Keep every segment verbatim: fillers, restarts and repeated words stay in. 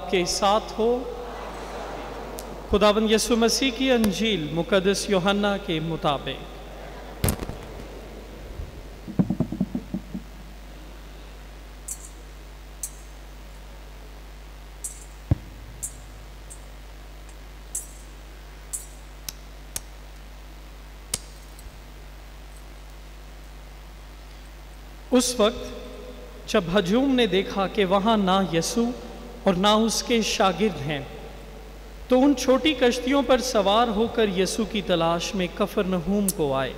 آپ کے ساتھ ہو۔ خداوند یسوع مسیح کی انجیل مقدس یوحنا کے مطابق۔ اس وقت جب ہجوم نے دیکھا کہ وہاں نہ یسوع اور نہ اس کے شاگرد ہیں، تو ان چھوٹی کشتیوں پر سوار ہو کر یسوع کی تلاش میں کفرنہوم کو آئے،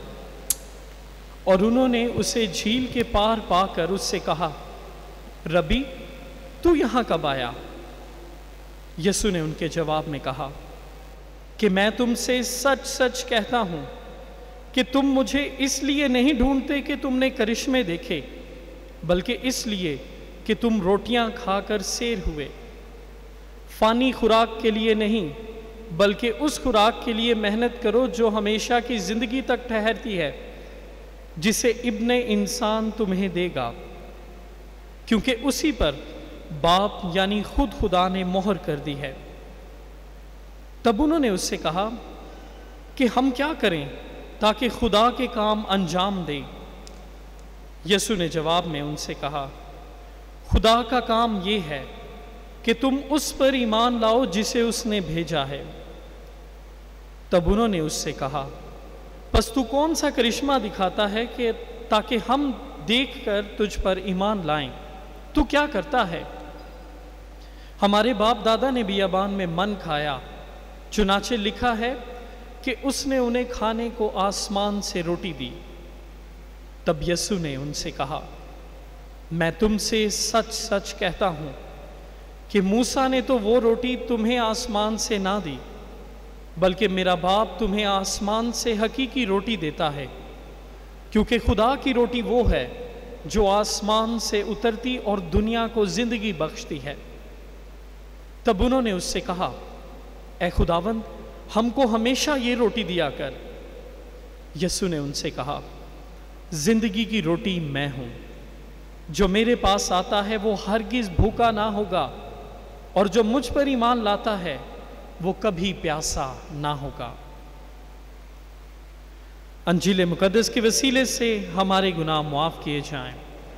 اور انہوں نے اسے جھیل کے پار پا کر اس سے کہا، ربی، تو یہاں کب آیا؟ یسوع نے ان کے جواب میں کہا کہ میں تم سے سچ سچ کہتا ہوں کہ تم مجھے اس لیے نہیں ڈھونڈتے کہ تم نے کرشمے دیکھے، بلکہ اس لیے کہ تم روٹیاں کھا کر سیر ہوئے۔ فانی خوراک کے لیے نہیں، بلکہ اس خوراک کے لیے محنت کرو جو ہمیشہ کی زندگی تک ٹھہرتی ہے، جسے ابن انسان تمہیں دے گا، کیونکہ اسی پر باپ یعنی خود خدا نے مہر کر دی ہے۔ تب انہوں نے اس سے کہا کہ ہم کیا کریں تاکہ خدا کے کام انجام دیں؟ یسوع نے جواب میں ان سے کہا، خدا کا کام یہ ہے کہ تم اس پر ایمان لاؤ جسے اس نے بھیجا ہے۔ تب انہوں نے اس سے کہا، پس تو کون سا کرشمہ دکھاتا ہے کہ تاکہ ہم دیکھ کر تجھ پر ایمان لائیں؟ تو کیا کرتا ہے؟ ہمارے باپ دادا نے بیابان میں من کھایا، چنانچہ لکھا ہے کہ اس نے انہیں کھانے کو آسمان سے روٹی دی۔ تب یسوع نے ان سے کہا، میں تم سے سچ سچ کہتا ہوں کہ موسیٰ نے تو وہ روٹی تمہیں آسمان سے نہ دی، بلکہ میرا باپ تمہیں آسمان سے حقیقی روٹی دیتا ہے، کیونکہ خدا کی روٹی وہ ہے جو آسمان سے اترتی اور دنیا کو زندگی بخشتی ہے۔ تب انہوں نے اس سے کہا، اے خداوند، ہم کو ہمیشہ یہ روٹی دیا کر۔ یسوع نے ان سے کہا، زندگی کی روٹی میں ہوں، جو میرے پاس آتا ہے وہ ہرگز بھوکا نہ ہوگا، اور جو مجھ پر ایمان لاتا ہے وہ کبھی پیاسا نہ ہوگا۔ انجیل مقدس کے وسیلے سے ہمارے گناہ معاف کیے جائیں۔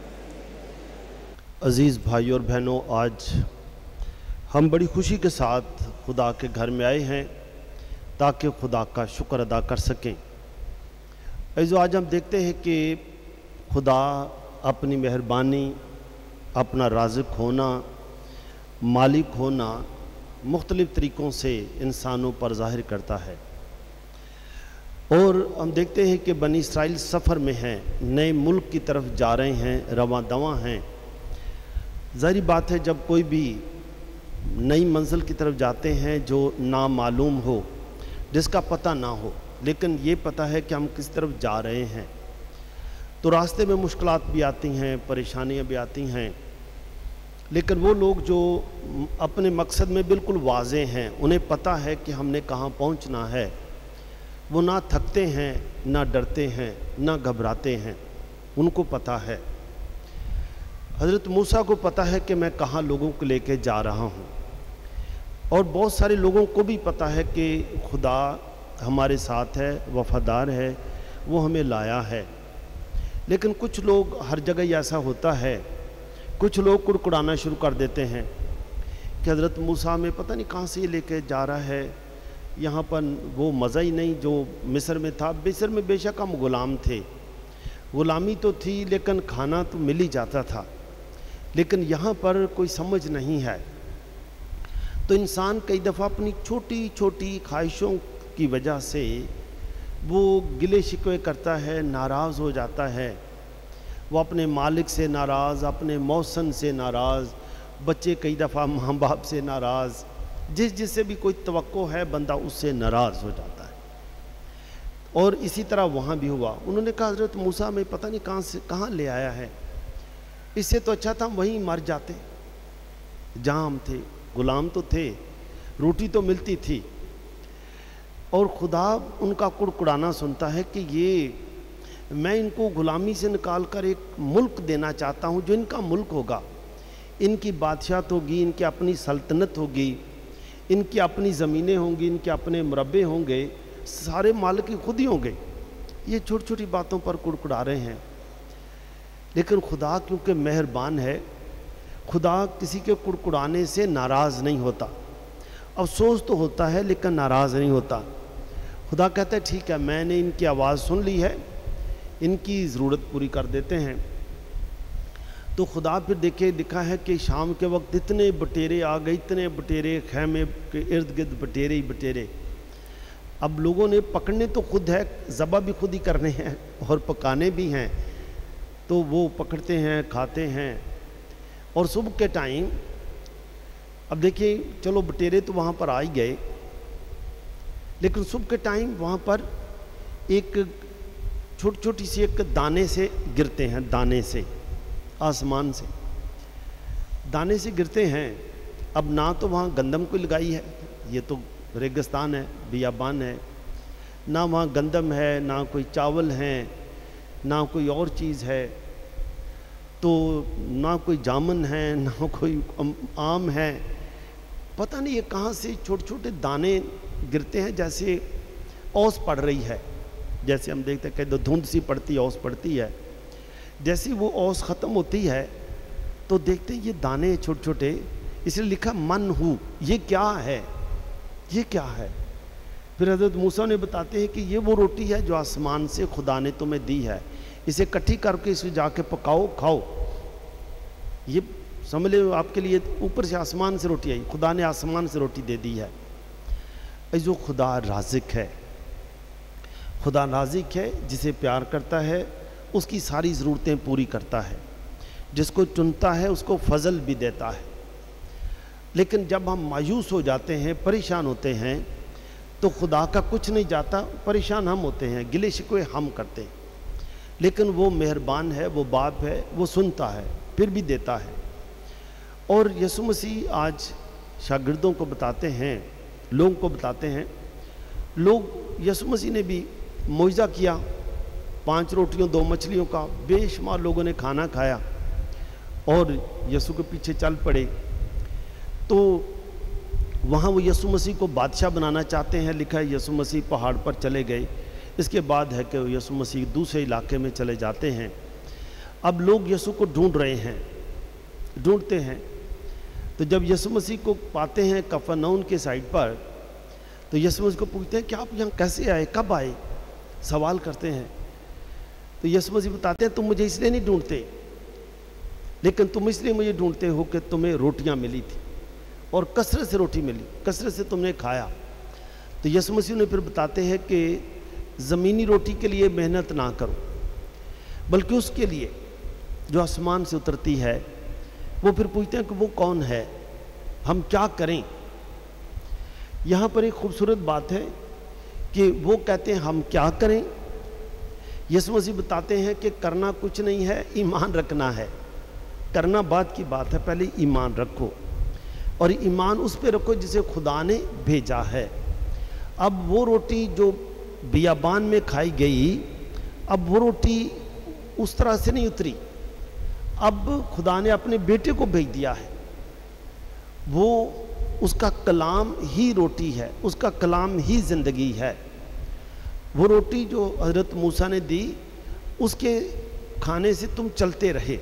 عزیز بھائی اور بہنوں، آج ہم بڑی خوشی کے ساتھ خدا کے گھر میں آئے ہیں تاکہ خدا کا شکر ادا کر سکیں۔ عزیزو، آج ہم دیکھتے ہیں کہ خدا اپنی مہربانی، اپنا رازق ہونا، مالک ہونا مختلف طریقوں سے انسانوں پر ظاہر کرتا ہے، اور ہم دیکھتے ہیں کہ بنی اسرائیل سفر میں ہیں، نئے ملک کی طرف جا رہے ہیں، رواں دواں ہیں۔ ظاہری بات ہے، جب کوئی بھی نئی منزل کی طرف جاتے ہیں جو نامعلوم ہو، جس کا پتہ نہ ہو، لیکن یہ پتہ ہے کہ ہم کس طرف جا رہے ہیں، تو راستے میں مشکلات بھی آتی ہیں، پریشانیاں بھی آتی ہیں، لیکن وہ لوگ جو اپنے مقصد میں بالکل واضح ہیں، انہیں پتہ ہے کہ ہم نے کہاں پہنچنا ہے، وہ نہ تھکتے ہیں، نہ ڈرتے ہیں، نہ گھبراتے ہیں، ان کو پتہ ہے۔ حضرت موسیٰ کو پتہ ہے کہ میں کہاں لوگوں کو لے کے جا رہا ہوں، اور بہت سارے لوگوں کو بھی پتہ ہے کہ خدا ہمارے ساتھ ہے، وفادار ہے، وہ ہمیں لایا ہے۔ لیکن کچھ لوگ، ہر جگہ ایسا ہوتا ہے، کچھ لوگ کڑکڑانا شروع کر دیتے ہیں کہ حضرت موسیٰ میں پتہ نہیں کہاں سے یہ لے کے جا رہا ہے، یہاں پر وہ مزہ ہی نہیں جو مصر میں تھا۔ مصر میں بے شک ہم غلام تھے، غلامی تو تھی، لیکن کھانا تو مل ہی جاتا تھا، لیکن یہاں پر کوئی سمجھ نہیں ہے۔ تو انسان کئی دفعہ اپنی چھوٹی چھوٹی خواہشوں کی وجہ سے وہ گلے شکوے کرتا ہے، ناراض ہو جاتا ہے، وہ اپنے مالک سے ناراض، اپنے موسم سے ناراض، بچے کئی دفعہ ماں باپ سے ناراض، جس جس سے بھی کوئی توقع ہے بندہ اس سے ناراض ہو جاتا ہے۔ اور اسی طرح وہاں بھی ہوا۔ انہوں نے کہا، حضرت موسیٰ میں پتہ نہیں کہاں سے کہاں لے آیا ہے، اس سے تو اچھا تھا ہم وہیں مر جاتے جہاں ہم تھے، غلام تو تھے، روٹی تو ملتی تھی۔ اور خدا ان کا کڑکڑانا سنتا ہے کہ یہ میں ان کو غلامی سے نکال کر ایک ملک دینا چاہتا ہوں جو ان کا ملک ہوگا، ان کی بادشاہت ہوگی، ان کی اپنی سلطنت ہوگی، ان کی اپنی زمینیں ہوں گی، ان کے اپنے مربع ہوں گے، سارے مالک خود ہی ہوں گے۔ یہ چھوٹی چھوٹی باتوں پر کڑکڑا رہے ہیں، لیکن خدا کیونکہ مہربان ہے، خدا کسی کے کڑکڑانے سے ناراض نہیں ہوتا۔ افسوس تو ہوتا ہے لیکن ناراض نہیں ہوتا۔ خدا کہتا ہے ٹھیک ہے، میں نے ان کی آواز سن لی ہے، ان کی ضرورت پوری کر دیتے ہیں۔ تو خدا پھر دیکھے لکھا ہے کہ شام کے وقت اتنے بٹیرے آ گئے، اتنے بٹیرے، خیمے کے ارد گرد بٹیرے ہی بٹیرے۔ اب لوگوں نے پکڑنے تو خود ہے، ذبح بھی خود ہی کرنے ہیں اور پکانے بھی ہیں، تو وہ پکڑتے ہیں، کھاتے ہیں۔ اور صبح کے ٹائم اب دیکھیں، چلو بٹیرے تو وہاں پر آ ہی گئے، لیکن صبح کے ٹائم وہاں پر ایک چھوٹی چھوٹی سی ایک دانے سے گرتے ہیں، دانے سے، آسمان سے دانے سے گرتے ہیں۔ اب نہ تو وہاں گندم کو لگائی ہے، یہ تو ریگستان ہے، بیابان ہے، نہ وہاں گندم ہے، نہ کوئی چاول ہیں، نہ کوئی اور چیز ہے، تو نہ کوئی جامن ہے، نہ کوئی آم ہے، پتہ نہیں یہ کہاں سے چھوٹے چھوٹے دانے گرتے ہیں، جیسے اوس پڑ رہی ہے، جیسے ہم دیکھتے ہیں کہ دھند سی پڑتی ہے، اوس پڑتی ہے، جیسی وہ اوس ختم ہوتی ہے تو دیکھتے ہیں یہ دانے چھوٹے چھوٹے، اس لیے لکھا من ہو، یہ کیا ہے، یہ کیا ہے؟ پھر حضرت موسیٰ نے بتاتے ہیں کہ یہ وہ روٹی ہے جو آسمان سے خدا نے تمہیں دی ہے، اسے کٹھی کر کے اسے جا کے پکاؤ، کھاؤ۔ یہ سمجھ لے آپ کے لیے اوپر سے آسمان سے روٹی آئی، خدا نے آسمان سے روٹی دے دی ہے۔ جو خدا رازق ہے، خدا رازق ہے، جسے پیار کرتا ہے اس کی ساری ضرورتیں پوری کرتا ہے، جس کو چنتا ہے اس کو فضل بھی دیتا ہے۔ لیکن جب ہم مایوس ہو جاتے ہیں، پریشان ہوتے ہیں، تو خدا کا کچھ نہیں جاتا، پریشان ہم ہوتے ہیں، گلے شکوے ہم کرتے ہیں، لیکن وہ مہربان ہے، وہ باپ ہے، وہ سنتا ہے، پھر بھی دیتا ہے۔ اور یسوع مسیح آج شاگردوں کو بتاتے ہیں، لوگوں کو بتاتے ہیں، لوگ یسوع مسیح نے بھی معجزہ کیا، پانچ روٹیوں دو مچھلیوں کا، بے شمار لوگوں نے کھانا کھایا اور یسوع کے پیچھے چل پڑے۔ تو وہاں وہ یسوع مسیح کو بادشاہ بنانا چاہتے ہیں، لکھا ہے یسوع مسیح پہاڑ پر چلے گئے۔ اس کے بعد ہے کہ یسوع مسیح دوسرے علاقے میں چلے جاتے ہیں۔ اب لوگ یسوع کو ڈھونڈ رہے ہیں، ڈھونڈتے ہیں، تو جب یسوع مسیح کو پاتے ہیں کفرنہوم کے سائڈ پر، تو یسوع مسیح کو پوچھتے ہیں کہ آپ یہاں کیسے آئے، کب آئے، سوال کرتے ہیں۔ تو یسوع مسیح بتاتے ہیں تم مجھے اس لیے نہیں ڈھونڈتے، لیکن تم اس لیے مجھے ڈھونڈتے ہو کہ تمہیں روٹیاں ملی تھی اور کثرت سے روٹی ملی، کثرت سے تم نے کھایا۔ تو یسوع مسیح نے پھر بتاتے ہیں کہ زمینی روٹی کے لیے محنت نہ کرو، بلکہ اس کے لیے جو آسمان سے اترتی ہے۔ وہ پھر پوچھتے ہیں کہ وہ کون ہے، ہم کیا کریں؟ یہاں پر ایک خوبصورت بات ہے کہ وہ کہتے ہیں ہم کیا کریں۔ یسوع مسیح بتاتے ہیں کہ کرنا کچھ نہیں ہے، ایمان رکھنا ہے۔ کرنا بعد کی بات ہے، پہلے ایمان رکھو، اور ایمان اس پہ رکھو جسے خدا نے بھیجا ہے۔ اب وہ روٹی جو بیابان میں کھائی گئی، اب وہ روٹی اس طرح سے نہیں اتری، اب خدا نے اپنے بیٹے کو بھیج دیا ہے۔ وہ اس کا کلام ہی روٹی ہے، اس کا کلام ہی زندگی ہے۔ وہ روٹی جو حضرت موسیٰ نے دی، اس کے کھانے سے تم چلتے رہے،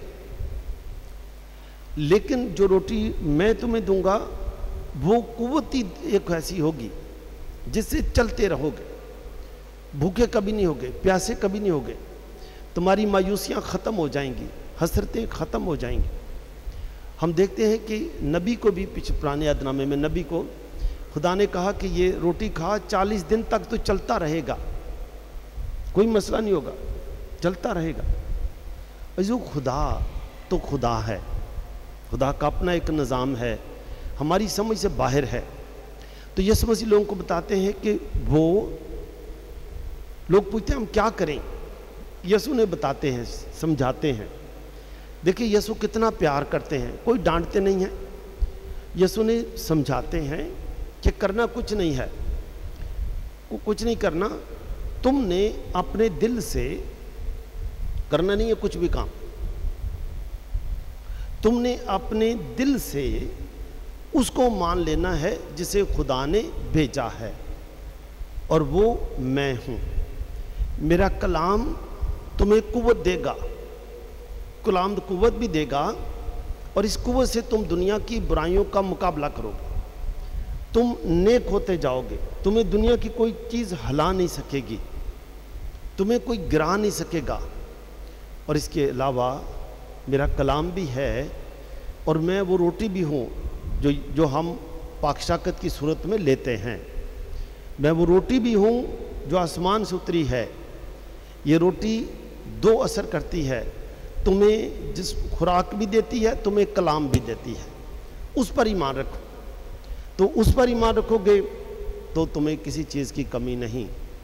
لیکن جو روٹی میں تمہیں دوں گا وہ قوتی ایک ایسی ہوگی جس سے چلتے رہو گے، بھوکے کبھی نہیں ہوگے، پیاسے کبھی نہیں ہوگے، تمہاری مایوسیاں ختم ہو جائیں گی، حسرتیں ختم ہو جائیں گی۔ ہم دیکھتے ہیں کہ نبی کو بھی پچھلے پرانے عہد نامے میں نبی کو خدا نے کہا کہ یہ روٹی کھا، چالیس دن تک تو چلتا رہے گا، کوئی مسئلہ نہیں ہوگا، چلتا رہے گا۔ جو خدا تو خدا ہے، خدا کا اپنا ایک نظام ہے، ہماری سمجھ سے باہر ہے۔ تو یسوع مسیح لوگوں کو بتاتے ہیں کہ وہ لوگ پوچھتے ہیں ہم کیا کریں، یسوع نے بتاتے ہیں، سمجھاتے ہیں۔ دیکھیں یسوع کتنا پیار کرتے ہیں، کوئی ڈانٹتے نہیں ہیں، یسوع نے سمجھاتے ہیں کہ کرنا کچھ نہیں ہے، کچھ نہیں کرنا، تم نے اپنے دل سے کرنا نہیں ہے کچھ بھی کام، تم نے اپنے دل سے اس کو مان لینا ہے جسے خدا نے بھیجا ہے، اور وہ میں ہوں۔ میرا کلام تمہیں قوت دے گا، کلام قوت بھی دے گا، اور اس قوت سے تم دنیا کی برائیوں کا مقابلہ کرو گے، تم نیک ہوتے جاؤ گے، تمہیں دنیا کی کوئی چیز ہلا نہیں سکے گی، تمہیں کوئی گرا نہیں سکے گا۔ اور اس کے علاوہ میرا کلام بھی ہے، اور میں وہ روٹی بھی ہوں جو جو ہم پاکشاکت کی صورت میں لیتے ہیں۔ میں وہ روٹی بھی ہوں جو آسمان سے اتری ہے۔ یہ روٹی دو اثر کرتی ہے، تمہیں جس خوراک بھی دیتی ہے، تمہیں کلام بھی دیتی ہے۔ اس پر ایمان رکھو، تو اس پر ایمان رکھو گے تو تمہیں کسی چیز کی کمی نہیں۔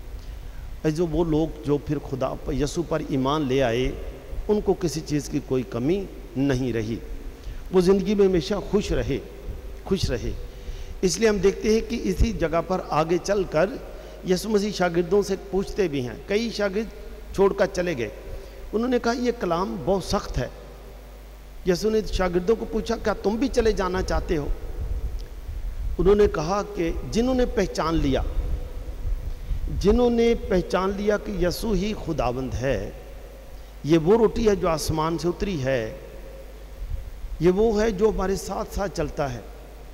جو وہ لوگ جو پھر خدا یسوع پر ایمان لے آئے، ان کو کسی چیز کی کوئی کمی نہیں رہی، وہ زندگی میں ہمیشہ خوش رہے خوش رہے اس لیے ہم دیکھتے ہیں کہ اسی جگہ پر آگے چل کر یسوع مسیح شاگردوں سے پوچھتے بھی ہیں۔ کئی شاگرد چھوڑ کر چلے گئے، انہوں نے کہا یہ کلام بہت سخت ہے۔ یسوع نے شاگردوں کو پوچھا کیا تم بھی چلے جانا چاہتے ہو؟ انہوں نے کہا کہ جنہوں نے پہچان لیا جنہوں نے پہچان لیا کہ یسوع ہی خداوند ہے، یہ وہ روٹی ہے جو آسمان سے اتری ہے، یہ وہ ہے جو ہمارے ساتھ ساتھ چلتا ہے،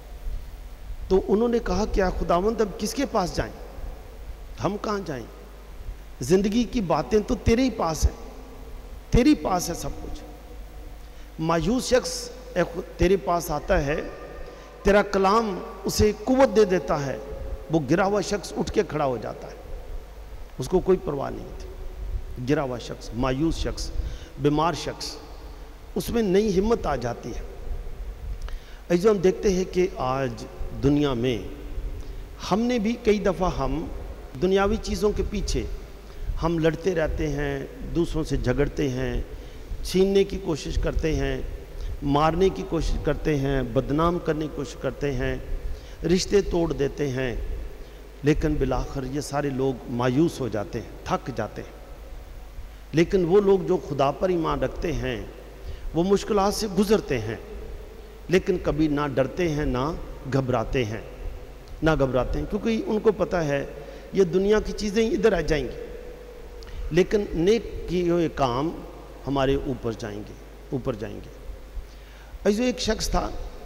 تو انہوں نے کہا کیا خداوند اب کس کے پاس جائیں؟ ہم کہاں جائیں؟ زندگی کی باتیں تو تیرے ہی پاس ہیں، تیرے پاس ہے سب کچھ۔ مایوس شخص تیرے پاس آتا ہے، تیرا کلام اسے قوت دے دیتا ہے، وہ گرا ہوا شخص اٹھ کے کھڑا ہو جاتا ہے، اس کو کوئی پرواہ نہیں تھی۔ گرا ہوا شخص، مایوس شخص، بیمار شخص، اس میں نئی ہمت آ جاتی ہے۔ ایسے ہم دیکھتے ہیں کہ آج دنیا میں ہم نے بھی کئی دفعہ ہم دنیاوی چیزوں کے پیچھے ہم لڑتے رہتے ہیں، دوسروں سے جھگڑتے ہیں، چھیننے کی کوشش کرتے ہیں، مارنے کی کوشش کرتے ہیں، بدنام کرنے کی کوشش کرتے ہیں، رشتے توڑ دیتے ہیں، لیکن بالآخر یہ سارے لوگ مایوس ہو جاتے ہیں، تھک جاتے ہیں۔ لیکن وہ لوگ جو خدا پر ایمان رکھتے ہیں وہ مشکلات سے گزرتے ہیں، لیکن کبھی نہ ڈرتے ہیں نہ گھبراتے ہیں نہ گھبراتے ہیں کیونکہ ان کو پتہ ہے یہ دنیا کی چیزیں ادھر آ جائیں گی، لیکن نیک کیے ہوئے کام ہمارے اوپر جائیں گے اوپر جائیں گے ایسے ایک شخص تھا،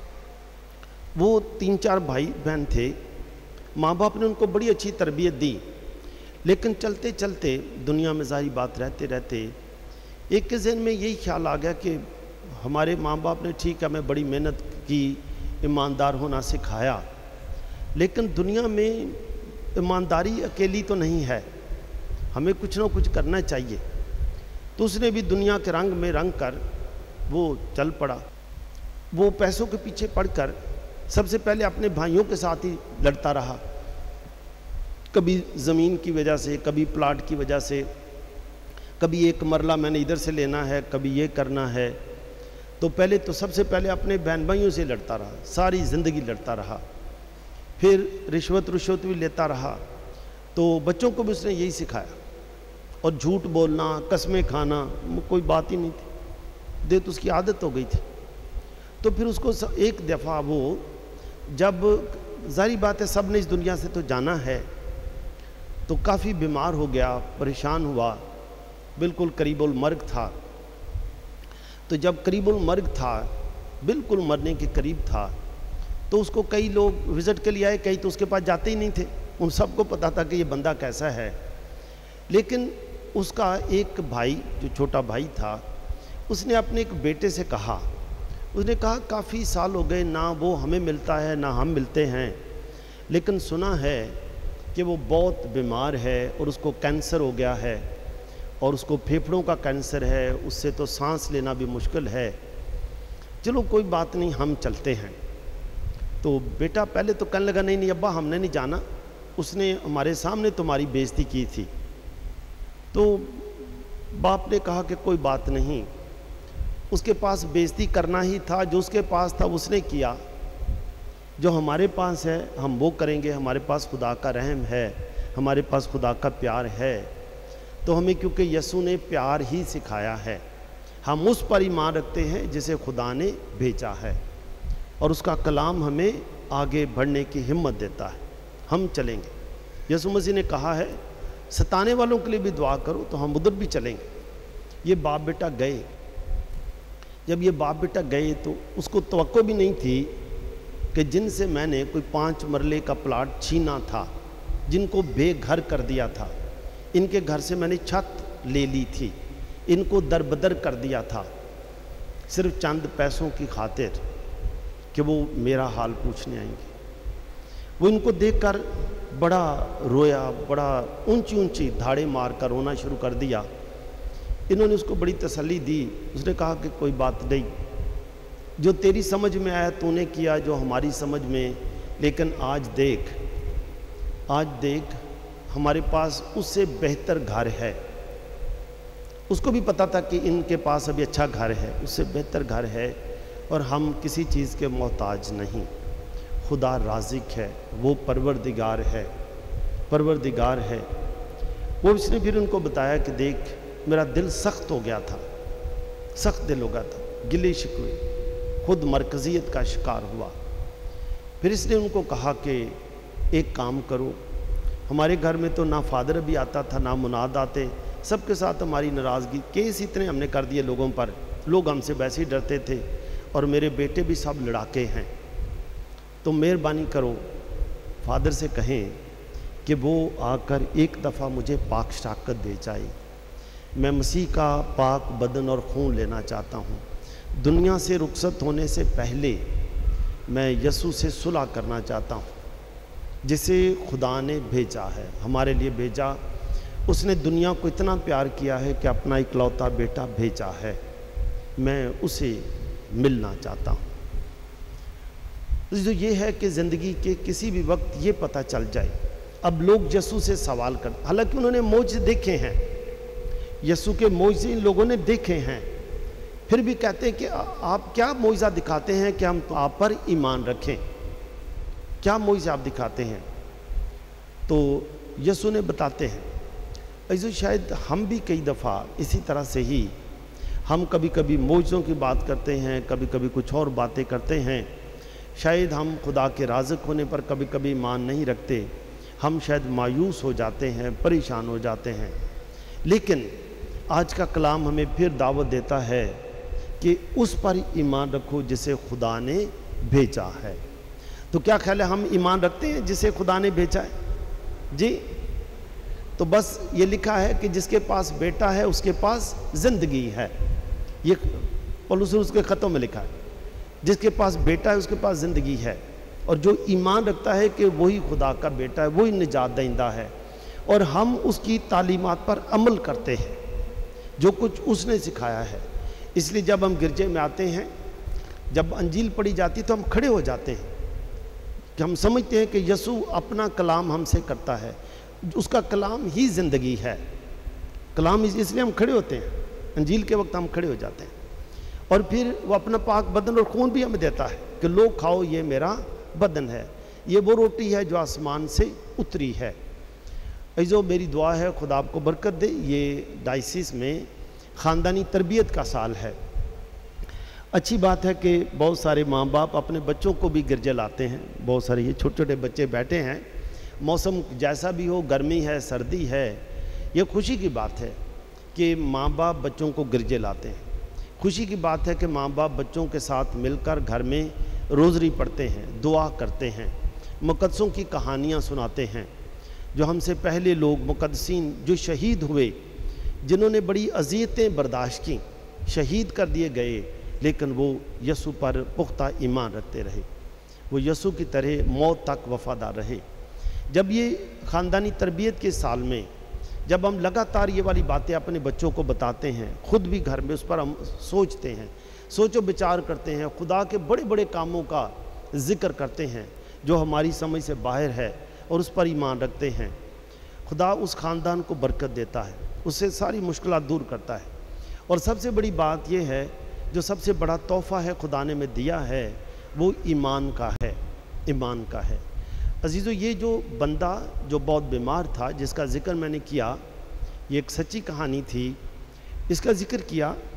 وہ تین چار بھائی بہن تھے، ماں باپ نے ان کو بڑی اچھی تربیت دی، لیکن چلتے چلتے دنیا میں ظاہری بات رہتے رہتے ایک کے ذہن میں یہی خیال آ گیا کہ ہمارے ماں باپ نے ٹھیک ہے ہمیں بڑی محنت کی، ایماندار ہونا سکھایا، لیکن دنیا میں ایمانداری اکیلی تو نہیں ہے، ہمیں کچھ نہ کچھ کرنا چاہیے۔ تو اس نے بھی دنیا کے رنگ میں رنگ کر وہ چل پڑا، وہ پیسوں کے پیچھے پڑ کر سب سے پہلے اپنے بھائیوں کے ساتھ ہی لڑتا رہا، کبھی زمین کی وجہ سے، کبھی پلاٹ کی وجہ سے، کبھی ایک مرلہ میں نے ادھر سے لینا ہے، کبھی یہ کرنا ہے۔ تو پہلے تو سب سے پہلے اپنے بہن بھائیوں سے لڑتا رہا، ساری زندگی لڑتا رہا، پھر رشوت رشوت بھی لیتا رہا، تو بچوں کو بھی اس نے یہی سکھایا، اور جھوٹ بولنا، قسمیں کھانا کوئی بات ہی نہیں تھی، دے تو اس کی عادت ہو گئی تھی۔ تو پھر اس کو ایک دفعہ وہ جب ظاہری بات ہے سب نے اس دنیا سے تو جانا ہے، تو کافی بیمار ہو گیا، پریشان ہوا، بالکل قریب المرگ تھا۔ تو جب قریب المرگ تھا، بالکل مرنے کے قریب تھا، تو اس کو کئی لوگ وزٹ کے لیے آئے، کئی تو اس کے پاس جاتے ہی نہیں تھے، ان سب کو پتہ تھا کہ یہ بندہ کیسا ہے، لیکن اس کا ایک بھائی جو چھوٹا بھائی تھا، اس نے اپنے ایک بیٹے سے کہا اس نے کہا کافی سال ہو گئے نہ وہ ہمیں ملتا ہے نہ ہم ملتے ہیں، لیکن سنا ہے کہ وہ بہت بیمار ہے اور اس کو کینسر ہو گیا ہے، اور اس کو پھیپھڑوں کا کینسر ہے، اس سے تو سانس لینا بھی مشکل ہے، چلو کوئی بات نہیں ہم چلتے ہیں۔ تو بیٹا پہلے تو کہنے لگا نہیں نہیں ابا ہم نے نہیں جانا، اس نے ہمارے سامنے تمہاری بے عزتی کی تھی۔ تو باپ نے کہا کہ کوئی بات نہیں، اس کے پاس بے عزتی کرنا ہی تھا، جو اس کے پاس تھا اس نے کیا، جو ہمارے پاس ہے ہم وہ کریں گے، ہمارے پاس خدا کا رحم ہے، ہمارے پاس خدا کا پیار ہے، تو ہمیں کیونکہ یسوع نے پیار ہی سکھایا ہے، ہم اس پر ایمان رکھتے ہیں جسے خدا نے بھیجا ہے، اور اس کا کلام ہمیں آگے بڑھنے کی ہمت دیتا ہے۔ ہم چلیں گے۔ یسوع مسیح نے کہا ہے ستانے والوں کے لیے بھی دعا کرو، تو ہم ادھر بھی چلیں گے۔ یہ باپ بیٹا گئے، جب یہ باپ بیٹا گئے تو اس کو توقع بھی نہیں تھی کہ جن سے میں نے کوئی پانچ مرلے کا پلاٹ چھینا تھا، جن کو بے گھر کر دیا تھا، ان کے گھر سے میں نے چھت لے لی تھی، ان کو در بدر کر دیا تھا، صرف چند پیسوں کی خاطر کہ وہ میرا حال پوچھنے آئیں گے۔ وہ ان کو دیکھ کر بڑا رویا، بڑا اونچی اونچی دھاڑے مار کر رونا شروع کر دیا۔ انہوں نے اس کو بڑی تسلی دی۔ اس نے کہا کہ کوئی بات نہیں، جو تیری سمجھ میں آیا تو نے کیا، جو ہماری سمجھ میں، لیکن آج دیکھ آج دیکھ ہمارے پاس اس سے بہتر گھر ہے۔ اس کو بھی پتا تھا کہ ان کے پاس ابھی اچھا گھر ہے، اس سے بہتر گھر ہے، اور ہم کسی چیز کے محتاج نہیں۔ خدا رازق ہے، وہ پروردگار ہے، پروردگار ہے۔ وہ اس نے پھر ان کو بتایا کہ دیکھ میرا دل سخت ہو گیا تھا، سخت دل ہو گیا تھا، گلے شکوے، خود مرکزیت کا شکار ہوا۔ پھر اس نے ان کو کہا کہ ایک کام کرو، ہمارے گھر میں تو نہ فادر بھی آتا تھا نہ مناد آتے، سب کے ساتھ ہماری ناراضگی، کیس اتنے ہم نے کر دیے لوگوں پر، لوگ ہم سے ویسے ہی ڈرتے تھے، اور میرے بیٹے بھی سب لڑاکے ہیں، تو مہربانی کرو فادر سے کہیں کہ وہ آ کر ایک دفعہ مجھے پاک شراکت دے جائے۔ میں مسیح کا پاک بدن اور خون لینا چاہتا ہوں۔ دنیا سے رخصت ہونے سے پہلے میں یسوع سے صلح کرنا چاہتا ہوں، جسے خدا نے بھیجا ہے، ہمارے لیے بھیجا۔ اس نے دنیا کو اتنا پیار کیا ہے کہ اپنا اکلوتا بیٹا بھیجا ہے، میں اسے ملنا چاہتا ہوں۔ جو یہ ہے کہ زندگی کے کسی بھی وقت یہ پتہ چل جائے۔ اب لوگ یسوع سے سوال کرتے، حالانکہ انہوں نے معجزے دیکھے ہیں، یسوع کے معجزے ان لوگوں نے دیکھے ہیں، پھر بھی کہتے ہیں کہ آپ کیا معجزہ دکھاتے ہیں کہ ہم آپ پر ایمان رکھیں؟ کیا معجزہ آپ دکھاتے ہیں؟ تو یسوع نے بتاتے ہیں۔ ایسو شاید ہم بھی کئی دفعہ اسی طرح سے ہی ہم کبھی کبھی معجزوں کی بات کرتے ہیں، کبھی کبھی کچھ اور باتیں کرتے ہیں، شاید ہم خدا کے رازق ہونے پر کبھی کبھی ایمان نہیں رکھتے، ہم شاید مایوس ہو جاتے ہیں، پریشان ہو جاتے ہیں۔ لیکن آج کا کلام ہمیں پھر دعوت دیتا ہے کہ اس پر ایمان رکھو جسے خدا نے بھیجا ہے۔ تو کیا خیال ہے، ہم ایمان رکھتے ہیں جسے خدا نے بھیجا ہے؟ جی، تو بس یہ لکھا ہے کہ جس کے پاس بیٹا ہے اس کے پاس زندگی ہے، یہ پولس اس کے خطوں میں لکھا ہے، جس کے پاس بیٹا ہے اس کے پاس زندگی ہے، اور جو ایمان رکھتا ہے کہ وہی خدا کا بیٹا ہے، وہی نجات دہندہ ہے، اور ہم اس کی تعلیمات پر عمل کرتے ہیں جو کچھ اس نے سکھایا ہے۔ اس لیے جب ہم گرجے میں آتے ہیں، جب انجیل پڑھی جاتی تو ہم کھڑے ہو جاتے ہیں کہ ہم سمجھتے ہیں کہ یسوع اپنا کلام ہم سے کرتا ہے، اس کا کلام ہی زندگی ہے، کلام اس لیے ہم کھڑے ہوتے ہیں، انجیل کے وقت ہم کھڑے ہو جاتے ہیں، اور پھر وہ اپنا پاک بدن اور خون بھی ہمیں دیتا ہے کہ لوگ کھاؤ، یہ میرا بدن ہے، یہ وہ روٹی ہے جو آسمان سے اتری ہے۔ ایزو میری دعا ہے خدا آپ کو برکت دے۔ یہ ڈائسس میں خاندانی تربیت کا سال ہے۔ اچھی بات ہے کہ بہت سارے ماں باپ اپنے بچوں کو بھی گرجے لاتے ہیں، بہت سارے یہ چھوٹے چھوٹے بچے بیٹھے ہیں، موسم جیسا بھی ہو، گرمی ہے سردی ہے، یہ خوشی کی بات ہے کہ ماں باپ بچوں کو گرجے لاتے ہیں۔ خوشی کی بات ہے کہ ماں باپ بچوں کے ساتھ مل کر گھر میں روزری پڑھتے ہیں، دعا کرتے ہیں، مقدسوں کی کہانیاں سناتے ہیں، جو ہم سے پہلے لوگ مقدسین جو شہید ہوئے، جنہوں نے بڑی اذیتیں برداشت کیں، شہید کر دیے گئے، لیکن وہ یسوع پر پختہ ایمان رکھتے رہے، وہ یسوع کی طرح موت تک وفادار رہے۔ جب یہ خاندانی تربیت کے سال میں جب ہم لگاتار یہ والی باتیں اپنے بچوں کو بتاتے ہیں، خود بھی گھر میں اس پر ہم سوچتے ہیں، سوچ و بچار کرتے ہیں، خدا کے بڑے بڑے کاموں کا ذکر کرتے ہیں جو ہماری سمجھ سے باہر ہے، اور اس پر ایمان رکھتے ہیں، خدا اس خاندان کو برکت دیتا ہے، اس سے ساری مشکلات دور کرتا ہے۔ اور سب سے بڑی بات یہ ہے، جو سب سے بڑا تحفہ ہے خدا نے میں دیا ہے، وہ ایمان کا ہے، ایمان کا ہے۔ عزیزو، یہ جو بندہ جو بہت بیمار تھا، جس کا ذکر میں نے کیا، یہ ایک سچی کہانی تھی، اس کا ذکر کیا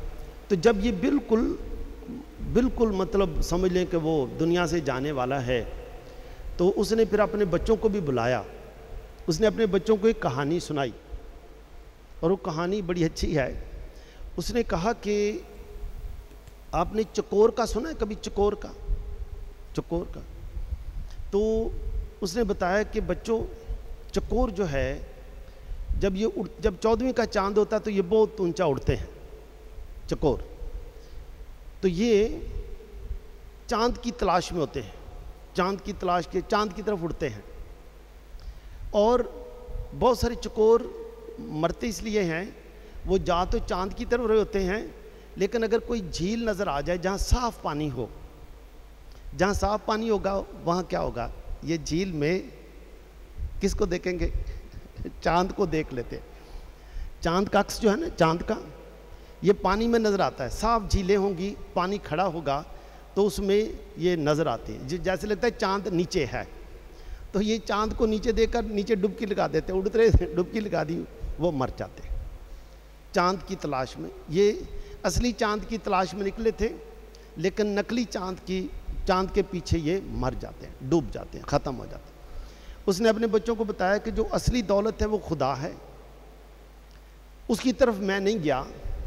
تو جب یہ بالکل بالکل مطلب سمجھ لیں کہ وہ دنیا سے جانے والا ہے تو اس نے پھر اپنے بچوں کو بھی بلایا. اس نے اپنے بچوں کو ایک کہانی سنائی اور وہ کہانی بڑی اچھی ہے. اس نے کہا کہ آپ نے چکور کا سنا ہے کبھی؟ چکور کا چکور کا تو اس نے بتایا کہ بچوں چکور جو ہے جب یہ جب چودھویں کا چاند ہوتا ہے تو یہ بہت اونچا اڑتے ہیں چکور. تو یہ چاند کی تلاش میں ہوتے ہیں, چاند کی تلاش کے چاند کی طرف اڑتے ہیں. اور بہت سارے چکور مرتے اس لیے ہیں, وہ جا تو چاند کی طرف رہے ہوتے ہیں, لیکن اگر کوئی جھیل نظر آ جائے جہاں صاف پانی ہو, جہاں صاف پانی ہوگا وہاں کیا ہوگا, یہ جھیل میں کس کو دیکھیں گے؟ چاند کو دیکھ لیتے. چاند کا عکس جو ہے نا, چاند کا یہ پانی میں نظر آتا ہے. صاف جھیلیں ہوں گی, پانی کھڑا ہوگا تو اس میں یہ نظر آتی ہے, جیسے لگتا ہے چاند نیچے ہے. تو یہ چاند کو نیچے دیکھ کر نیچے ڈبکی لگا دیتے, اڑتے رہے, ڈبکی لگا دی, وہ مر جاتے چاند کی تلاش میں. یہ اصلی چاند کی تلاش میں نکلے تھے, لیکن نقلی چاند کی چاند کے پیچھے یہ مر جاتے ہیں, ڈوب جاتے ہیں, ختم ہو جاتے ہیں. اس نے اپنے بچوں کو بتایا کہ جو اصلی دولت ہے وہ خدا ہے, اس کی طرف میں نہیں گیا,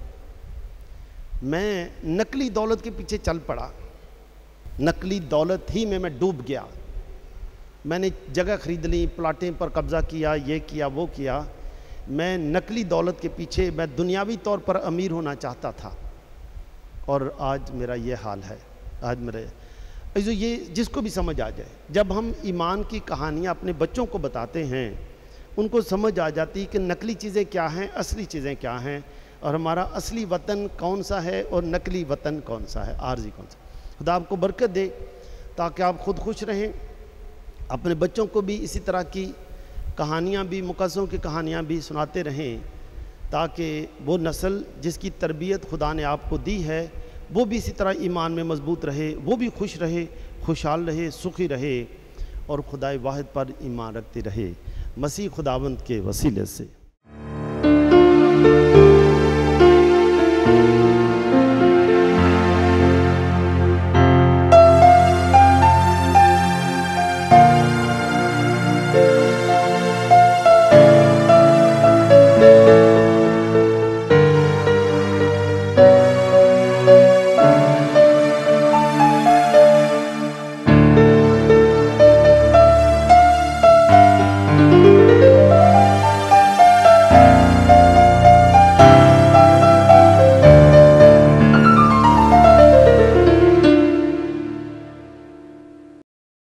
میں نقلی دولت کے پیچھے چل پڑا, نقلی دولت ہی میں میں ڈوب گیا. میں نے جگہ خرید لی, پلاٹیں پر قبضہ کیا, یہ کیا وہ کیا. میں نقلی دولت کے پیچھے, میں دنیاوی طور پر امیر ہونا چاہتا تھا, اور آج میرا یہ حال ہے. آج میرا جو یہ جس کو بھی سمجھ آ جائے, جب ہم ایمان کی کہانیاں اپنے بچوں کو بتاتے ہیں ان کو سمجھ آ جاتی کہ نقلی چیزیں کیا ہیں, اصلی چیزیں کیا ہیں, اور ہمارا اصلی وطن کون سا ہے اور نقلی وطن کون سا ہے, عارضی کون سا. خدا آپ کو برکت دے تاکہ آپ خود خوش رہیں, اپنے بچوں کو بھی اسی طرح کی کہانیاں بھی, مقدسوں کی کہانیاں بھی سناتے رہیں, تاکہ وہ نسل جس کی تربیت خدا نے آپ کو دی ہے وہ بھی اسی طرح ایمان میں مضبوط رہے, وہ بھی خوش رہے, خوشحال رہے, سخی رہے, اور خدائے واحد پر ایمان رکھتے رہے, مسیح خداوند کے وسیلے سے.